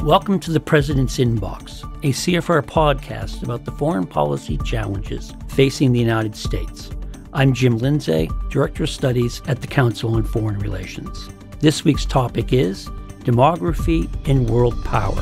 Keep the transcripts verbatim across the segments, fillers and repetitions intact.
Welcome to the President's Inbox, a C F R podcast about the foreign policy challenges facing the United States. I'm Jim Lindsay, Director of Studies at the Council on Foreign Relations. This week's topic is Demography and World Power.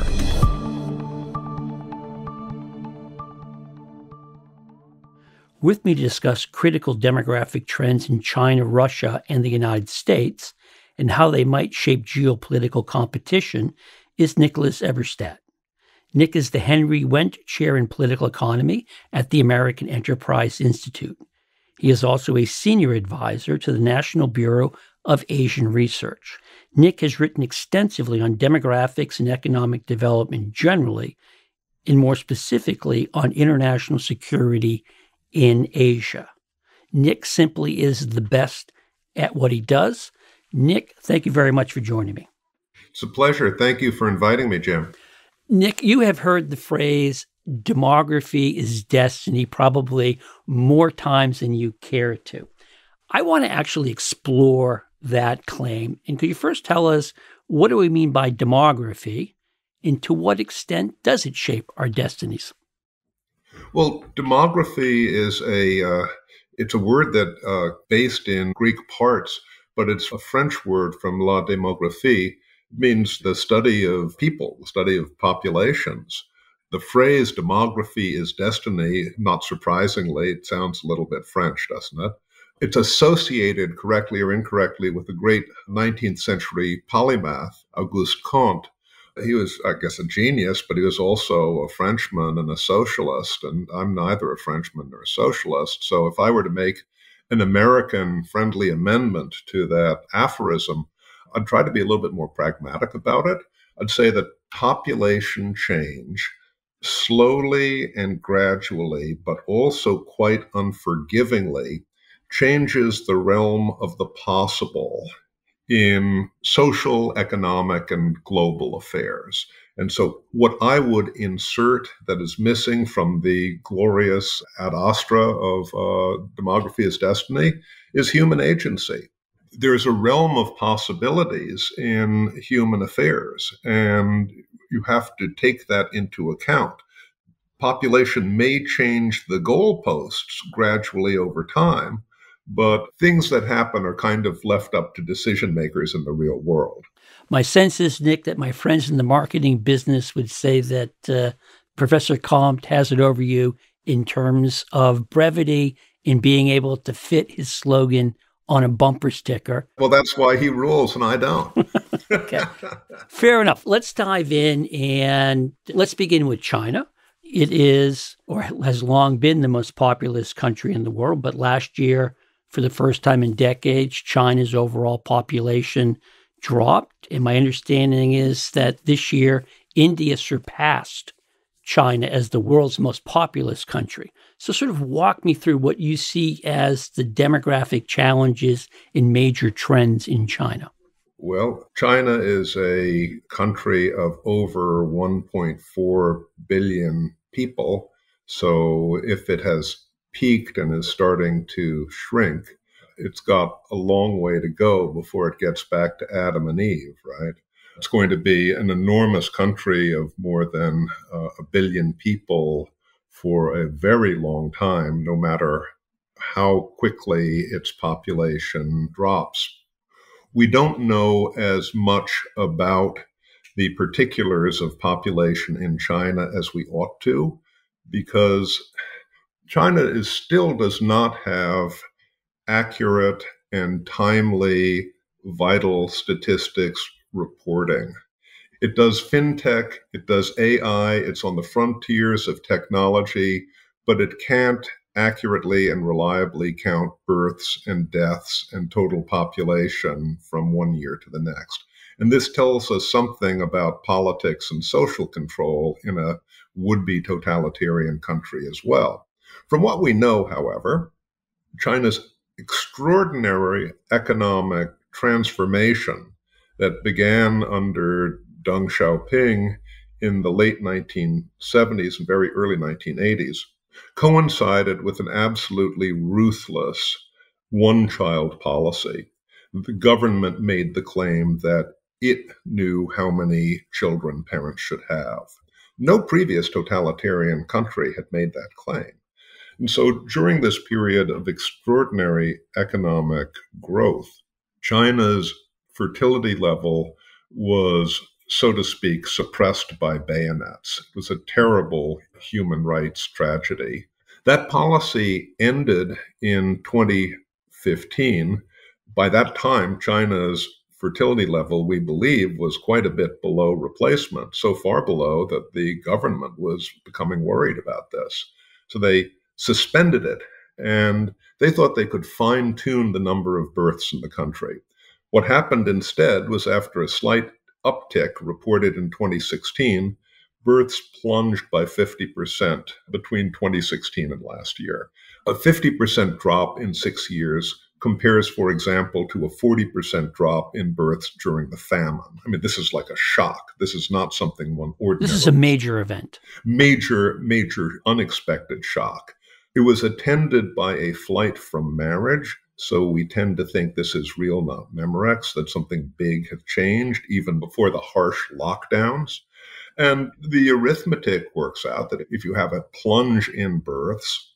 With me to discuss critical demographic trends in China, Russia, and the United States, and how they might shape geopolitical competition, is Nicholas Eberstadt. Nick is the Henry Wendt Chair in Political Economy at the American Enterprise Institute. He is also a senior advisor to the National Bureau of Asian Research. Nick has written extensively on demographics and economic development generally, and more specifically on international security in Asia. Nick simply is the best at what he does. Nick, thank you very much for joining me. It's a pleasure. Thank you for inviting me, Jim. Nick, you have heard the phrase demography is destiny probably more times than you care to. I want to actually explore that claim. And could you first tell us, what do we mean by demography, and to what extent does it shape our destinies? Well, demography is a uh, it's a word that uh, based in Greek parts, but it's a French word from la démographie. It means the study of people, the study of populations. The phrase demography is destiny, not surprisingly, it sounds a little bit French, doesn't it? It's associated, correctly or incorrectly, with the great nineteenth century polymath, Auguste Comte. He was, I guess, a genius, but he was also a Frenchman and a socialist, and I'm neither a Frenchman nor a socialist. So if I were to make an American-friendly amendment to that aphorism, I'd try to be a little bit more pragmatic about it. I'd say that population change slowly and gradually, but also quite unforgivingly, changes the realm of the possible in social, economic, and global affairs. And so what I would insert that is missing from the glorious ad astra of uh, demography is destiny is human agency. There's a realm of possibilities in human affairs, and you have to take that into account. Population may change the goalposts gradually over time, but things that happen are kind of left up to decision makers in the real world. My sense is, Nick, that my friends in the marketing business would say that uh, Professor Comte has it over you in terms of brevity in being able to fit his slogan on a bumper sticker. Well, that's why he rules and I don't. Okay. Fair enough. Let's dive in and let's begin with China. It is, or has long been, the most populous country in the world, but last year, for the first time in decades, China's overall population dropped. And my understanding is that this year, India surpassed China as the world's most populous country. So sort of walk me through what you see as the demographic challenges and major trends in China. Well, China is a country of over one point four billion people. So if it has peaked and is starting to shrink, it's got a long way to go before it gets back to Adam and Eve, right? It's going to be an enormous country of more than uh, a billion people for a very long time, no matter how quickly its population drops. We don't know as much about the particulars of population in China as we ought to, because China is still does not have accurate and timely vital statistics reporting. It does fintech, it does A I, it's on the frontiers of technology, but it can't accurately and reliably count births and deaths and total population from one year to the next. And this tells us something about politics and social control in a would-be totalitarian country as well. From what we know, however, China's extraordinary economic transformation that began under Deng Xiaoping in the late nineteen seventies and very early nineteen eighties coincided with an absolutely ruthless one-child policy. The government made the claim that it knew how many children parents should have. No previous totalitarian country had made that claim. And so during this period of extraordinary economic growth, China's fertility level was, so to speak, suppressed by bayonets. It was a terrible human rights tragedy. That policy ended in twenty fifteen. By that time, China's fertility level, we believe, was quite a bit below replacement, so far below that the government was becoming worried about this. So they suspended it, and they thought they could fine-tune the number of births in the country. What happened instead was, after a slight uptick reported in twenty sixteen, births plunged by fifty percent between twenty sixteen and last year. A fifty percent drop in six years compares, for example, to a forty percent drop in births during the famine. I mean, this is like a shock. This is not something one ordinarily... This is a major event. Major, major, unexpected shock. It was attended by a flight from marriage, so we tend to think this is real, not Memorex, that something big had changed even before the harsh lockdowns. And the arithmetic works out that if you have a plunge in births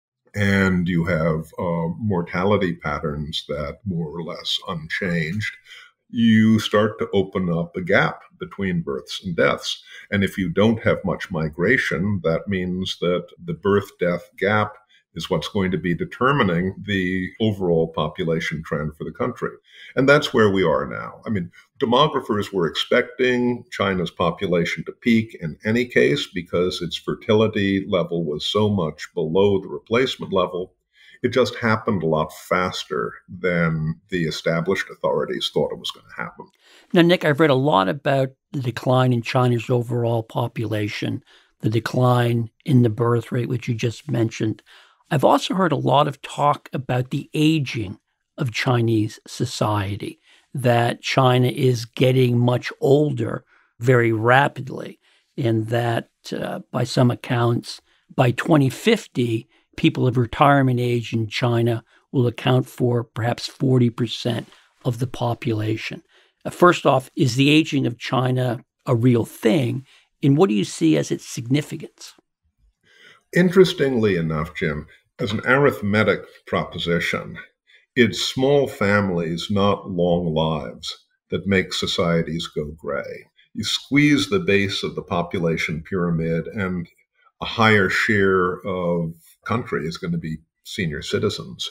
and you have uh, mortality patterns that more or less unchanged, you start to open up a gap between births and deaths. And if you don't have much migration, that means that the birth-death gap is what's going to be determining the overall population trend for the country. And that's where we are now. I mean, demographers were expecting China's population to peak in any case because its fertility level was so much below the replacement level. It just happened a lot faster than the established authorities thought it was going to happen. Now, Nick, I've read a lot about the decline in China's overall population, the decline in the birth rate, which you just mentioned. I've also heard a lot of talk about the aging of Chinese society, that China is getting much older very rapidly, and that uh, by some accounts, by twenty fifty, people of retirement age in China will account for perhaps forty percent of the population. Uh, first off, is the aging of China a real thing? And what do you see as its significance? Interestingly enough, Jim, as an arithmetic proposition, it's small families, not long lives, that make societies go gray. You squeeze the base of the population pyramid, and a higher share of country is going to be senior citizens.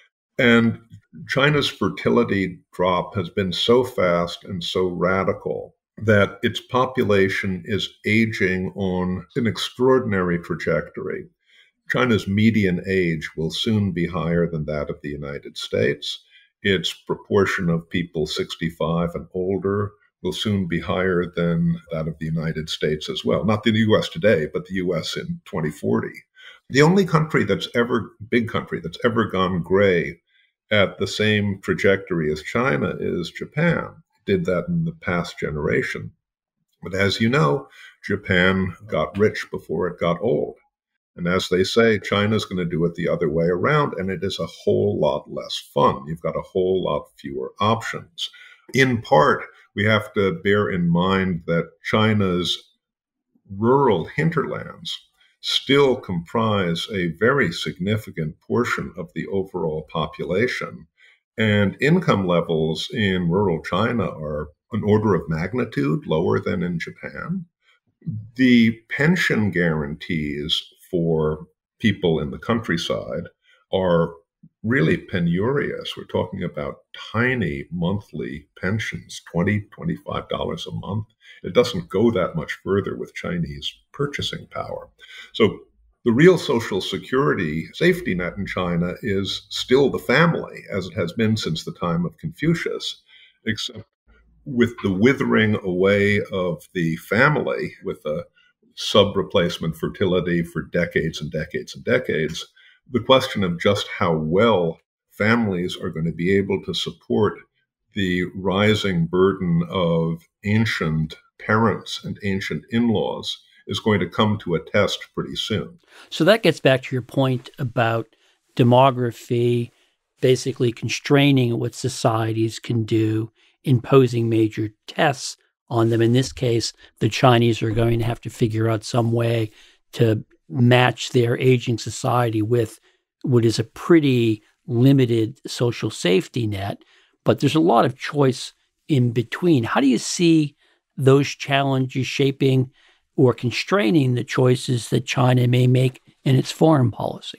And China's fertility drop has been so fast and so radical that its population is aging on an extraordinary trajectory. China's median age will soon be higher than that of the United States. Its proportion of people sixty-five and older will soon be higher than that of the United States as well. Not the U S today, but the U S in twenty forty. The only country that's ever, big country, that's ever gone gray at the same trajectory as China is Japan. It did that in the past generation. But as you know, Japan got rich before it got old. And as they say, China's going to do it the other way around, and it is a whole lot less fun. You've got a whole lot fewer options. In part, we have to bear in mind that China's rural hinterlands still comprise a very significant portion of the overall population. And income levels in rural China are an order of magnitude lower than in Japan. The pension guarantees for people in the countryside are really penurious. We're talking about tiny monthly pensions, twenty dollars, twenty-five dollars a month. It doesn't go that much further with Chinese purchasing power. So the real social security safety net in China is still the family, as it has been since the time of Confucius, except with the withering away of the family, with the sub-replacement fertility for decades and decades and decades, the question of just how well families are going to be able to support the rising burden of ancient parents and ancient in-laws is going to come to a test pretty soon. So that gets back to your point about demography basically constraining what societies can do imposing major tests on them. In this case, the Chinese are going to have to figure out some way to match their aging society with what is a pretty limited social safety net. But there's a lot of choice in between. How do you see those challenges shaping or constraining the choices that China may make in its foreign policy?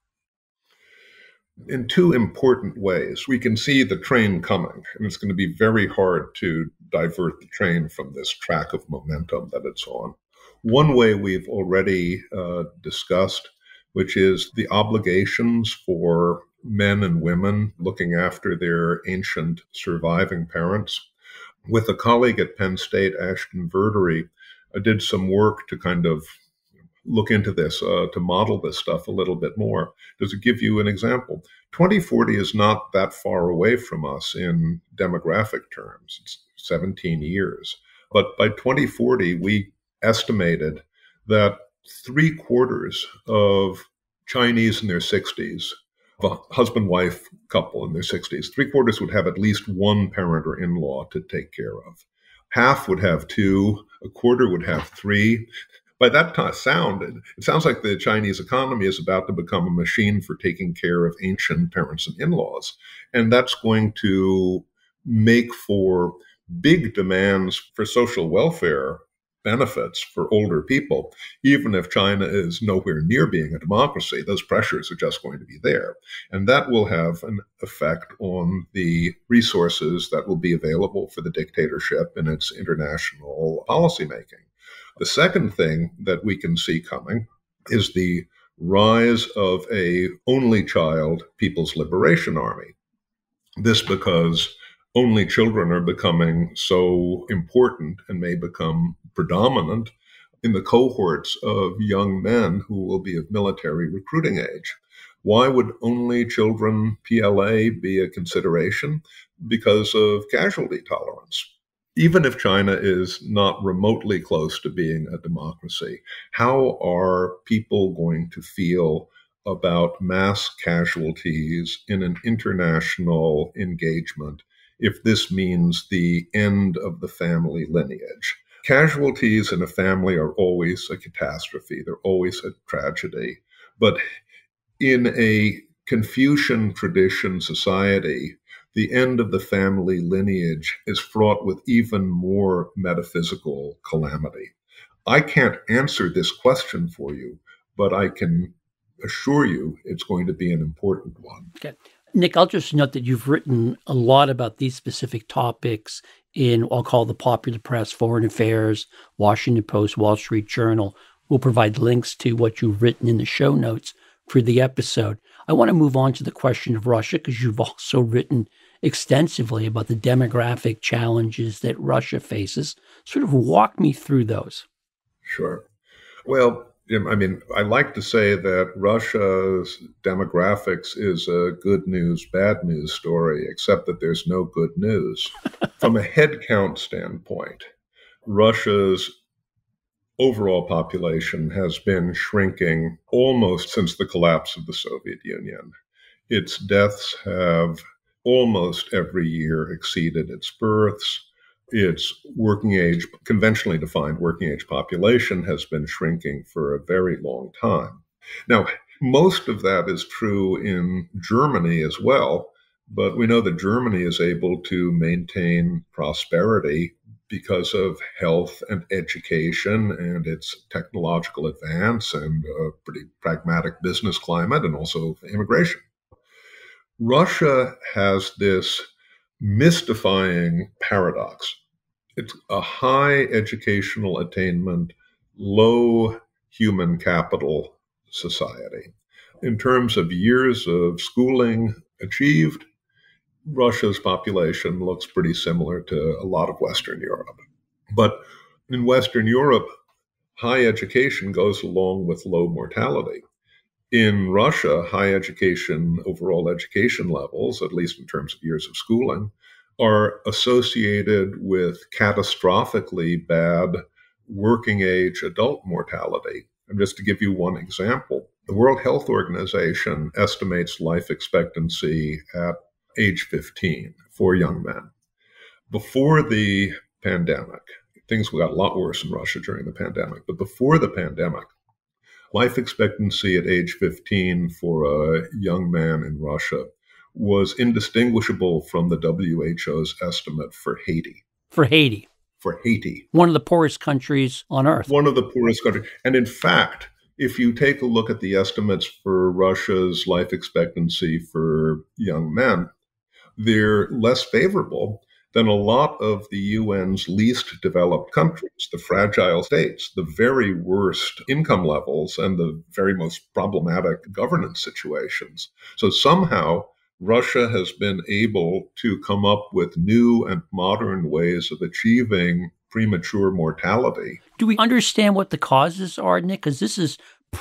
In two important ways. We can see the train coming, and it's going to be very hard to divert the train from this track of momentum that it's on. One way we've already uh, discussed, which is the obligations for men and women looking after their ancient surviving parents. With a colleague at Penn State, Ashton Verdery, I did some work to kind of look into this, uh, to model this stuff a little bit more. Does it give you an example? twenty forty is not that far away from us in demographic terms. It's seventeen years. But by twenty forty, we estimated that three quarters of Chinese in their sixties, a husband-wife couple in their sixties, three quarters would have at least one parent or in-law to take care of. Half would have two, a quarter would have three. By that time, sound, it sounds like the Chinese economy is about to become a machine for taking care of ancient parents and in-laws. And that's going to make for big demands for social welfare benefits for older people. Even if China is nowhere near being a democracy, those pressures are just going to be there. And that will have an effect on the resources that will be available for the dictatorship in its international policymaking. The second thing that we can see coming is the rise of a only child People's Liberation Army. This because only children are becoming so important and may become predominant in the cohorts of young men who will be of military recruiting age. Why would only children P L A be a consideration? Because of casualty tolerance. Even if China is not remotely close to being a democracy, how are people going to feel about mass casualties in an international engagement if this means the end of the family lineage? Casualties in a family are always a catastrophe. They're always a tragedy. But in a Confucian tradition society, the end of the family lineage is fraught with even more metaphysical calamity. I can't answer this question for you, but I can assure you it's going to be an important one. Okay. Nick, I'll just note that you've written a lot about these specific topics in, I'll call the popular press, Foreign Affairs, Washington Post, Wall Street Journal. We'll provide links to what you've written in the show notes for the episode. I want to move on to the question of Russia, because you've also written extensively about the demographic challenges that Russia faces. Sort of walk me through those. Sure. Well, Jim, I mean, I like to say that Russia's demographics is a good news, bad news story, except that there's no good news. From a headcount standpoint, Russia's overall population has been shrinking almost since the collapse of the Soviet Union. Its deaths have almost every year exceeded its births. Its working age, conventionally defined working age population has been shrinking for a very long time. Now, most of that is true in Germany as well, but we know that Germany is able to maintain prosperity because of health and education and its technological advance and a pretty pragmatic business climate and also immigration. Russia has this mystifying paradox. It's a high educational attainment, low human capital society. In terms of years of schooling achieved, Russia's population looks pretty similar to a lot of Western Europe. But in Western Europe, high education goes along with low mortality. In Russia, high education, overall education levels, at least in terms of years of schooling, are associated with catastrophically bad working age adult mortality. And just to give you one example, the World Health Organization estimates life expectancy at age fifteen for young men. Before the pandemic, things got a lot worse in Russia during the pandemic, but before the pandemic, life expectancy at age fifteen for a young man in Russia was indistinguishable from the W H O's estimate for Haiti. For Haiti. For Haiti. One of the poorest countries on earth. One of the poorest countries. And in fact, if you take a look at the estimates for Russia's life expectancy for young men, they're less favorable than a lot of the U N's least developed countries, the fragile states, the very worst income levels, and the very most problematic governance situations. So somehow Russia has been able to come up with new and modern ways of achieving premature mortality. Do we understand what the causes are, Nick? Because this is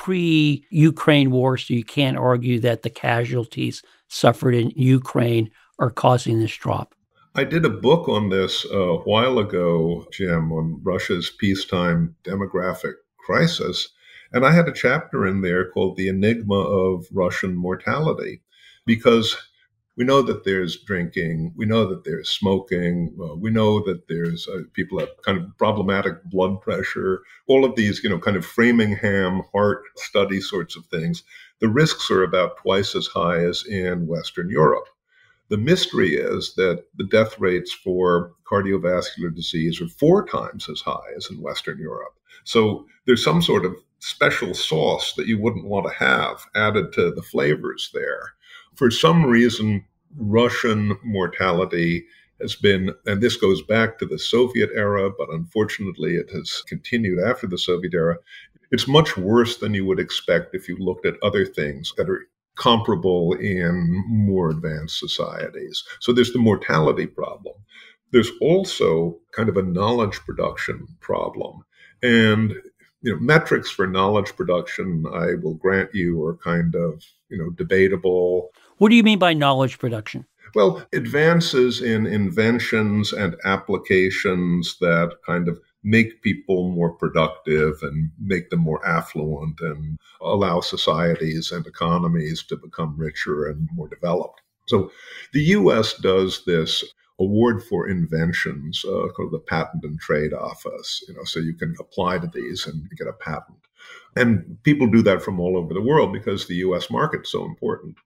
pre-Ukraine war, so you can't argue that the casualties suffered in Ukraine are causing this drop. I did a book on this a while ago, Jim, on Russia's peacetime demographic crisis. And I had a chapter in there called The Enigma of Russian Mortality, because we know that there's drinking, we know that there's smoking, uh, we know that there's uh, people have kind of problematic blood pressure, all of these, you know, kind of Framingham heart study sorts of things. The risks are about twice as high as in Western Europe. The mystery is that the death rates for cardiovascular disease are four times as high as in Western Europe. So there's some sort of special sauce that you wouldn't want to have added to the flavors there. For some reason, Russian mortality has been, and this goes back to the Soviet era, but unfortunately it has continued after the Soviet era. It's much worse than you would expect if you looked at other things that are comparable in more advanced societies. So there's the mortality problem. There's also kind of a knowledge production problem. And you know, metrics for knowledge production, I will grant you, are kind of, you know, debatable. What do you mean by knowledge production? Well, advances in inventions and applications that kind of make people more productive and make them more affluent and allow societies and economies to become richer and more developed. So the U S does this award for inventions, uh, called the Patent and Trade Office, you know, so you can apply to these and get a patent. And people do that from all over the world because the U S market's so important.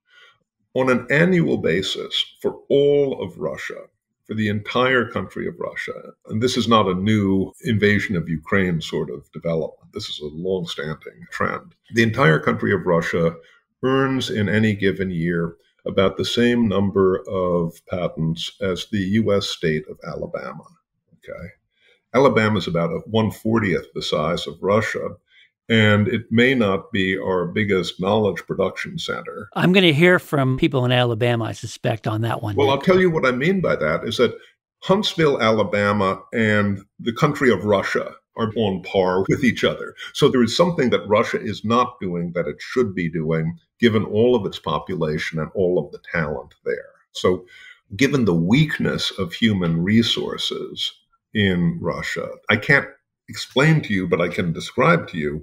On an annual basis, for all of Russia, for the entire country of Russia, and this is not a new invasion of Ukraine sort of development, this is a long-standing trend, the entire country of Russia earns in any given year about the same number of patents as the U S state of Alabama. Okay, Alabama is about a one fortieth the size of Russia, and it may not be our biggest knowledge production center. I'm going to hear from people in Alabama, I suspect, on that one. Well, Nick. I'll tell you what I mean by that is that Huntsville, Alabama, and the country of Russia are on par with each other. So there is something that Russia is not doing that it should be doing, given all of its population and all of the talent there. So given the weakness of human resources in Russia, I can't explain to you, but I can describe to you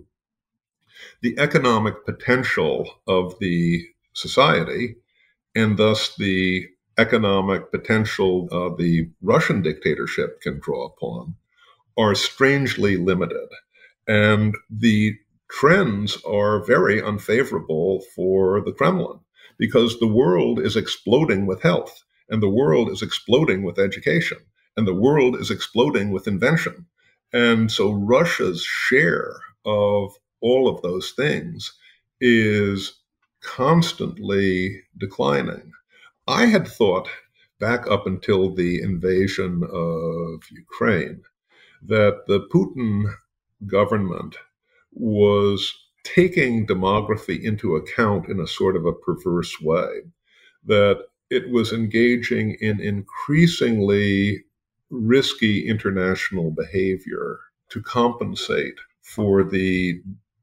the economic potential of the society, and thus the economic potential uh, the Russian dictatorship can draw upon, are strangely limited. And the trends are very unfavorable for the Kremlin because the world is exploding with health, and the world is exploding with education, and the world is exploding with invention. And so Russia's share of all of those things is constantly declining. I had thought back up until the invasion of Ukraine that the Putin government was taking demography into account in a sort of a perverse way, that it was engaging in increasingly risky international behavior to compensate for the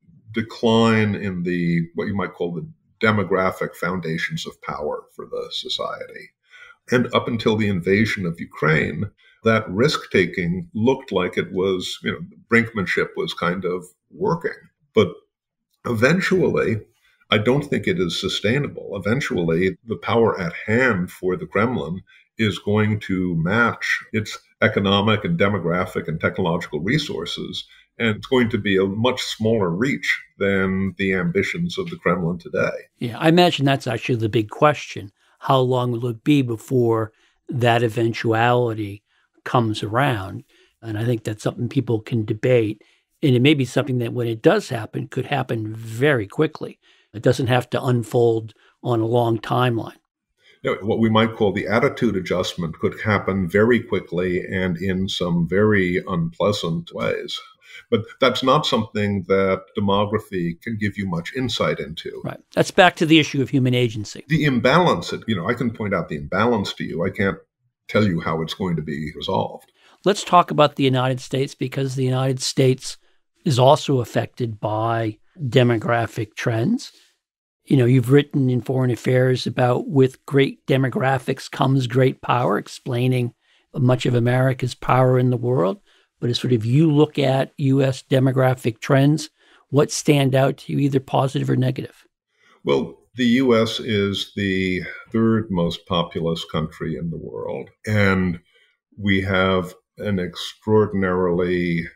decline in the, what you might call the demographic foundations of power for the society. And up until the invasion of Ukraine, that risk-taking looked like it was, you know, brinkmanship was kind of working. But eventually, I don't think it is sustainable. Eventually, the power at hand for the Kremlin is going to match its economic and demographic and technological resources. And it's going to be a much smaller reach than the ambitions of the Kremlin today. Yeah, I imagine that's actually the big question. How long will it be before that eventuality comes around? And I think that's something people can debate. And it may be something that when it does happen, could happen very quickly. It doesn't have to unfold on a long timeline. You know, what we might call the attitude adjustment could happen very quickly and in some very unpleasant ways. But that's not something that demography can give you much insight into. Right. That's back to the issue of human agency. The imbalance, you know, I can point out the imbalance to you. I can't tell you how it's going to be resolved. Let's talk about the United States, because the United States is also affected by demographic trends. You know, you've written in Foreign Affairs about with great demographics comes great power, explaining much of America's power in the world. But as sort of you look at U S demographic trends, what stand out to you, either positive or negative? Well, the U S is the third most populous country in the world, and we have an extraordinarily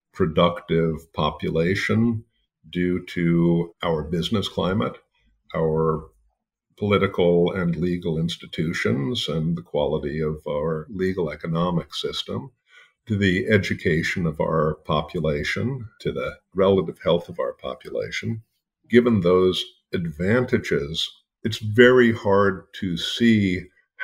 productive population due to our business climate, our political and legal institutions, and the quality of our legal economic system, to the education of our population, to the relative health of our population. Given those advantages, it's very hard to see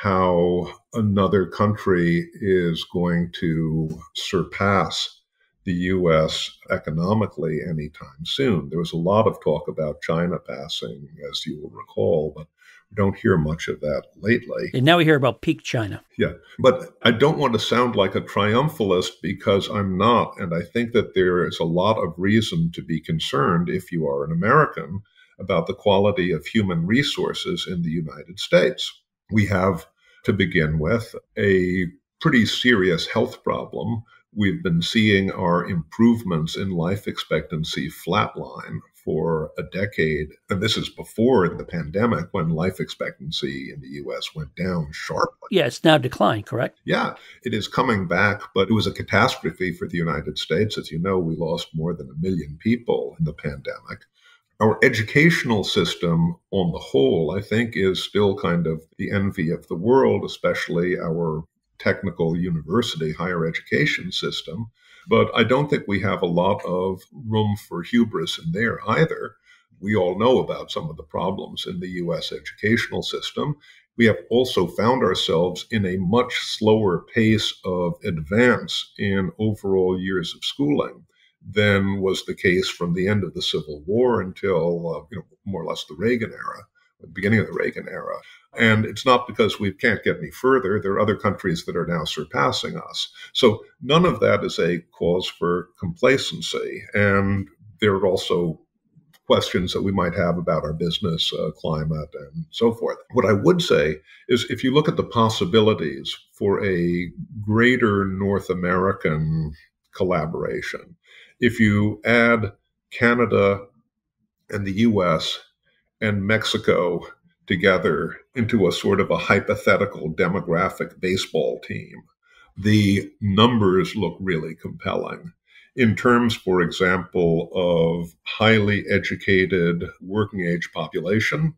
how another country is going to surpass the U S economically anytime soon. There was a lot of talk about China passing, as you will recall, but we don't hear much of that lately. And now we hear about peak China. Yeah, but I don't want to sound like a triumphalist, because I'm not. And I think that there is a lot of reason to be concerned, if you are an American, about the quality of human resources in the United States. We have, to begin with, a pretty serious health problem. We've been seeing our improvements in life expectancy flatline for a decade. And this is before the pandemic, when life expectancy in the U S went down sharply. Yeah, it's now declined, correct? Yeah, it is coming back, but it was a catastrophe for the United States. As you know, we lost more than a million people in the pandemic. Our educational system on the whole, I think, is still kind of the envy of the world, especially our technical university higher education system. But I don't think we have a lot of room for hubris in there either. We all know about some of the problems in the U S educational system. We have also found ourselves in a much slower pace of advance in overall years of schooling than was the case from the end of the Civil War until uh, you know, more or less the Reagan era, the beginning of the Reagan era. And it's not because we can't get any further. There are other countries that are now surpassing us. So none of that is a cause for complacency. And there are also questions that we might have about our business uh, climate and so forth. What I would say is, if you look at the possibilities for a greater North American collaboration, if you add Canada and the U S and Mexico together into a sort of a hypothetical demographic baseball team, the numbers look really compelling. In terms, for example, of highly educated working age population,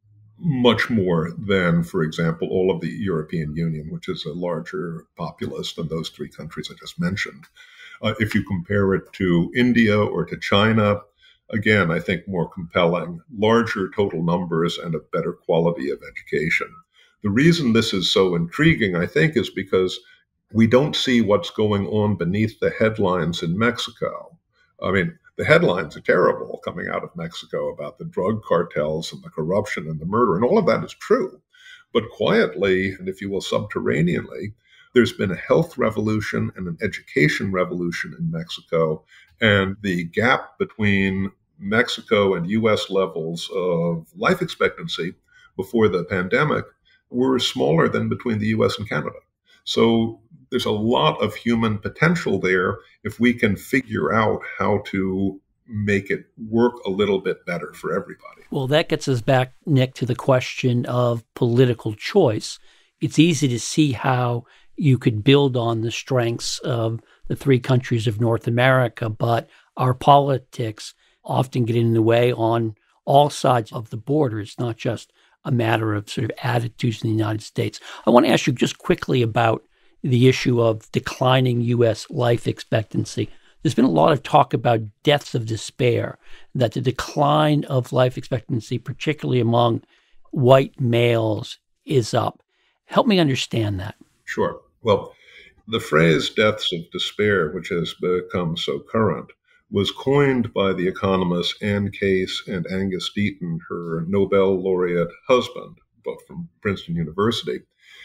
much more than, for example, all of the European Union, which is a larger populace than those three countries I just mentioned. Uh, if you compare it to India or to China, again, I think more compelling, larger total numbers and a better quality of education. The reason this is so intriguing, I think, is because we don't see what's going on beneath the headlines in Mexico. I mean, the headlines are terrible coming out of Mexico about the drug cartels and the corruption and the murder, and all of that is true. But quietly, and if you will, subterraneanly, there's been a health revolution and an education revolution in Mexico, and the gap between Mexico and U S levels of life expectancy before the pandemic were smaller than between the U S and Canada. So there's a lot of human potential there if we can figure out how to make it work a little bit better for everybody. Well, that gets us back, Nick, to the question of political choice. it's easy to see how you could build on the strengths of the three countries of North America, but our politics often get in the way on all sides of the border. It's not just a matter of sort of attitudes in the United States. I want to ask you just quickly about the issue of declining U S life expectancy. There's been a lot of talk about deaths of despair, that the decline of life expectancy, particularly among white males, is up. Help me understand that. Sure. Well, the phrase deaths of despair, which has become so current, was coined by the economists Anne Case and Angus Deaton, her Nobel laureate husband, both from Princeton University,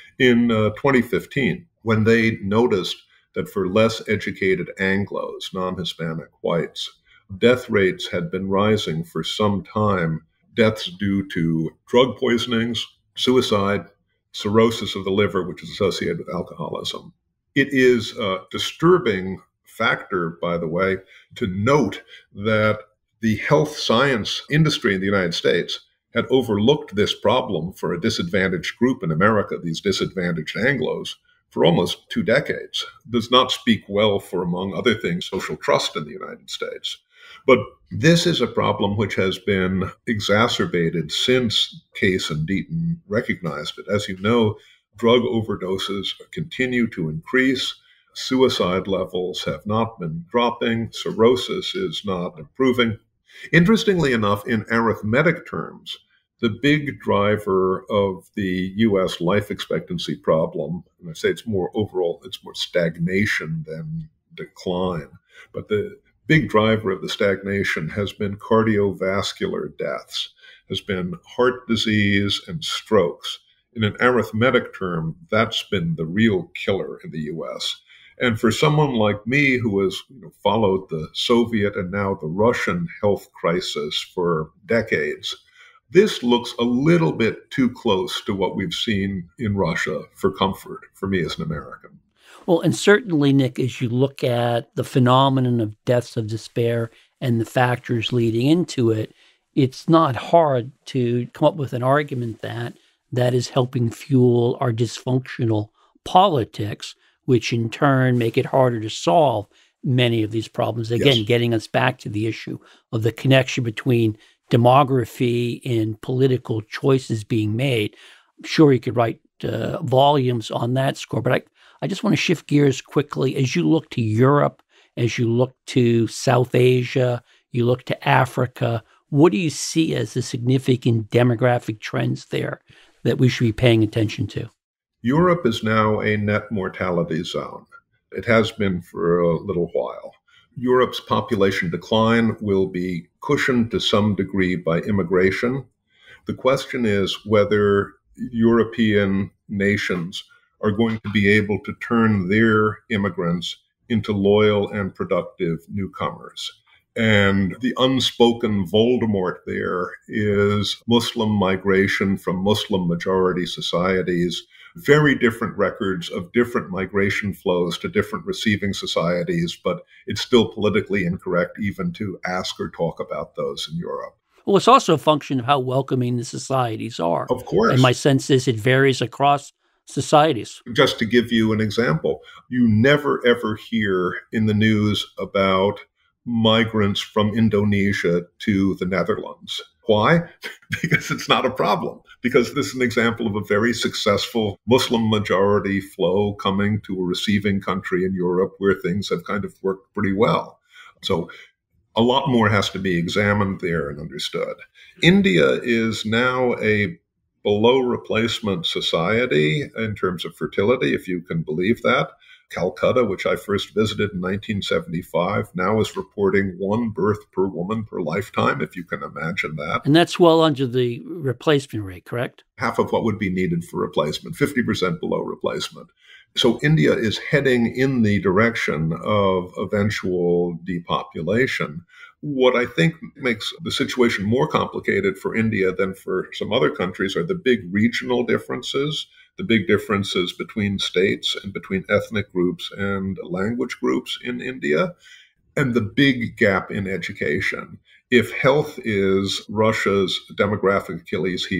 in uh, twenty fifteen, when they noticed that for less educated Anglos, non-Hispanic whites, death rates had been rising for some time, deaths due to drug poisonings, suicide, cirrhosis of the liver, which is associated with alcoholism. It is a disturbing factor, by the way, to note that the health science industry in the United States had overlooked this problem for a disadvantaged group in America, these disadvantaged Anglos, for almost two decades. Does not speak well for, among other things, social trust in the United States. But this is a problem which has been exacerbated since Case and Deaton recognized it. As you know, drug overdoses continue to increase. Suicide levels have not been dropping. Cirrhosis is not improving. Interestingly enough, in arithmetic terms, the big driver of the U S life expectancy problem, and I say it's more overall, it's more stagnation than decline, but the big driver of the stagnation has been cardiovascular deaths, has been heart disease and strokes. In an arithmetic term, that's been the real killer in the U S. And for someone like me who has you know, followed the Soviet and now the Russian health crisis for decades, this looks a little bit too close to what we've seen in Russia for comfort for me as an American. Well, and certainly, Nick, as you look at the phenomenon of deaths of despair and the factors leading into it, it's not hard to come up with an argument that that is helping fuel our dysfunctional politics, which in turn make it harder to solve many of these problems. Again, Yes. getting us back to the issue of the connection between demography and political choices being made. I'm sure you could write uh, volumes on that score, but I, I just want to shift gears quickly. As you look to Europe, as you look to South Asia, you look to Africa, what do you see as the significant demographic trends there that we should be paying attention to? Europe is now a net mortality zone. It has been for a little while. Europe's population decline will be cushioned to some degree by immigration. The question is whether European nations are going to be able to turn their immigrants into loyal and productive newcomers. And the unspoken Voldemort there is Muslim migration from Muslim majority societies, very different records of different migration flows to different receiving societies, but it's still politically incorrect even to ask or talk about those in Europe. Well, it's also a function of how welcoming the societies are. Of course. And my sense is it varies across societies. Just to give you an example, you never ever hear in the news about migrants from Indonesia to the Netherlands. Why? Because it's not a problem. Because this is an example of a very successful Muslim majority flow coming to a receiving country in Europe where things have kind of worked pretty well. So a lot more has to be examined there and understood. India is now a below replacement society in terms of fertility, if you can believe that. Calcutta, which I first visited in nineteen seventy-five, now is reporting one birth per woman per lifetime, if you can imagine that. And that's well under the replacement rate, correct? Half of what would be needed for replacement, fifty percent below replacement. So India is heading in the direction of eventual depopulation. What I think makes the situation more complicated for India than for some other countries are the big regional differences, the big differences between states and between ethnic groups and language groups in India, and the big gap in education. If health is Russia's demographic Achilles heel,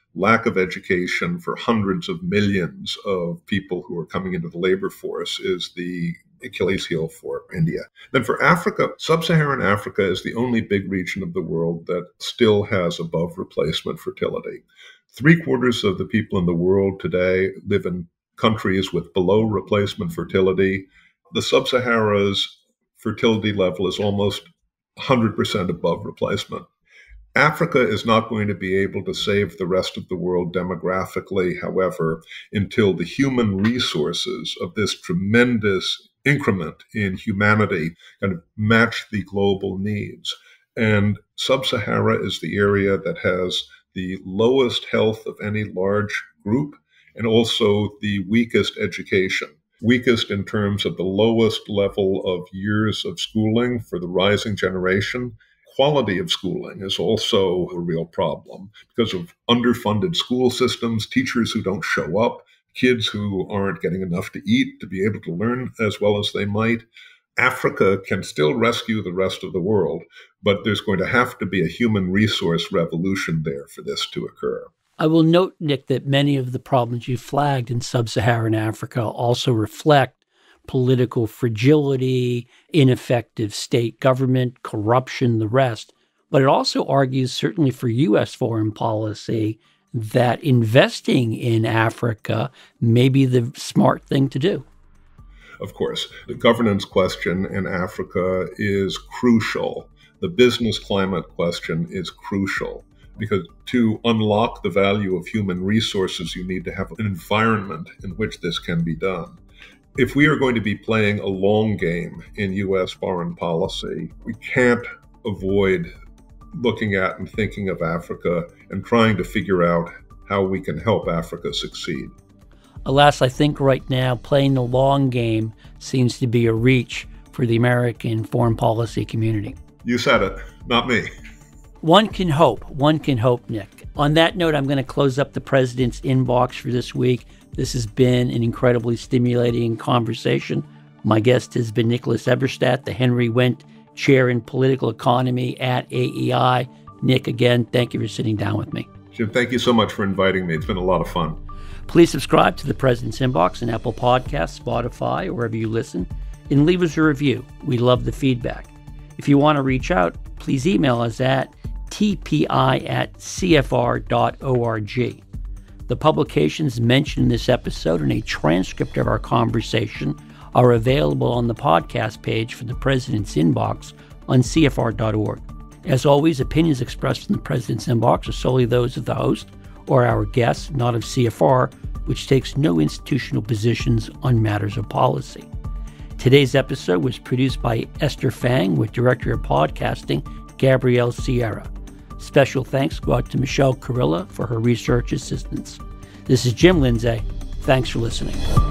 lack of education for hundreds of millions of people who are coming into the labor force is the Achilles heel for India. Then for Africa, sub-Saharan Africa is the only big region of the world that still has above replacement fertility. Three quarters of the people in the world today live in countries with below replacement fertility. The sub-Sahara's fertility level is almost one hundred percent above replacement. Africa is not going to be able to save the rest of the world demographically, however, until the human resources of this tremendous increment in humanity kind of match the global needs. And sub-Sahara is the area that has the lowest health of any large group and also the weakest education. Weakest in terms of the lowest level of years of schooling for the rising generation. Quality of schooling is also a real problem because of underfunded school systems, teachers who don't show up, kids who aren't getting enough to eat to be able to learn as well as they might. Africa can still rescue the rest of the world, but there's going to have to be a human resource revolution there for this to occur. I will note, Nick, that many of the problems you flagged in sub-Saharan Africa also reflect political fragility, ineffective state government, corruption, the rest. But it also argues, certainly for U S foreign policy, that investing in Africa may be the smart thing to do. Of course, the governance question in Africa is crucial. The business climate question is crucial because to unlock the value of human resources, you need to have an environment in which this can be done. If we are going to be playing a long game in U S foreign policy, we can't avoid looking at and thinking of Africa and trying to figure out how we can help Africa succeed. Alas, I think right now playing the long game seems to be a reach for the American foreign policy community. You said it, not me. One can hope. One can hope, Nick. On that note, I'm going to close up the president's inbox for this week. This has been an incredibly stimulating conversation. My guest has been Nicholas Eberstadt, the Henry Wendt Chair in Political Economy at A E I. Nick, again, thank you for sitting down with me. Jim, thank you so much for inviting me. It's been a lot of fun. Please subscribe to the President's Inbox on Apple Podcasts, Spotify, or wherever you listen, and leave us a review. We love the feedback. If you want to reach out, please email us at t p i at c f r dot org. The publications mentioned in this episode and a transcript of our conversation are available on the podcast page for the President's Inbox on c f r dot org. As always, opinions expressed in the President's Inbox are solely those of the host or our guests, not of C F R, which takes no institutional positions on matters of policy. Today's episode was produced by Esther Fang with Director of Podcasting, Gabrielle Sierra. Special thanks go out to Michelle Carilla for her research assistance. This is Jim Lindsay. Thanks for listening.